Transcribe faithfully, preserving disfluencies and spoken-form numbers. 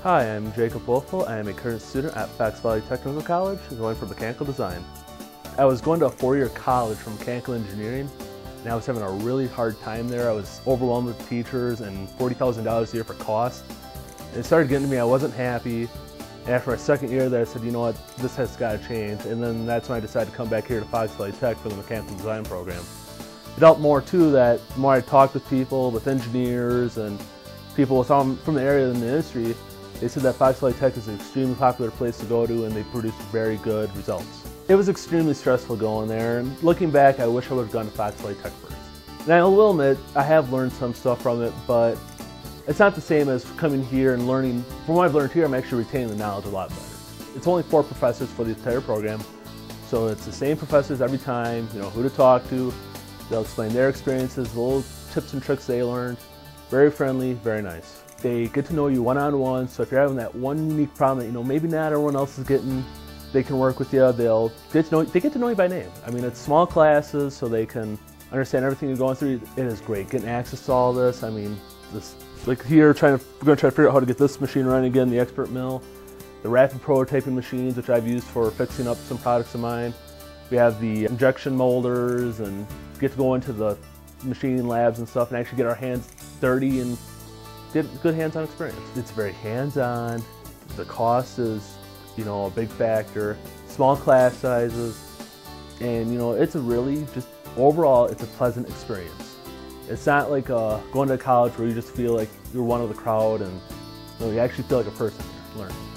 Hi, I'm Jacob Wolfel. I am a current student at Fox Valley Technical College, going for mechanical design. I was going to a four-year college for mechanical engineering, and I was having a really hard time there. I was overwhelmed with teachers and forty thousand dollars a year for costs. And it started getting to me, I wasn't happy. And after my second year there, I said, you know what, this has got to change. And then that's when I decided to come back here to Fox Valley Tech for the mechanical design program. It helped more too that the more I talked with people, with engineers and people from the area in the industry, they said that Fox Valley Tech is an extremely popular place to go to and they produce very good results. It was extremely stressful going there, and looking back, I wish I would have gone to Fox Valley Tech first. And I will admit, I have learned some stuff from it, but it's not the same as coming here and learning. From what I've learned here, I'm actually retaining the knowledge a lot better. It's only four professors for the entire program, so it's the same professors every time, you know, who to talk to. They'll explain their experiences, the little tips and tricks they learned. Very friendly, very nice. They get to know you one-on-one, so if you're having that one unique problem that, you know, maybe not everyone else is getting, they can work with you. They'll get to know, they get to know you by name. I mean, it's small classes, so they can understand everything you're going through. It is great getting access to all this. I mean, this, like here, trying to, we're going to try to figure out how to get this machine running again, the Expert Mill, the rapid prototyping machines, which I've used for fixing up some products of mine. We have the injection molders, and get to go into the machining labs and stuff and actually get our hands dirty and get good hands-on experience. It's very hands-on. The cost is, you know, a big factor. Small class sizes, and you know, it's a really just overall, it's a pleasant experience. It's not like uh, going to college where you just feel like you're one of the crowd, and you know, you actually feel like a person learning.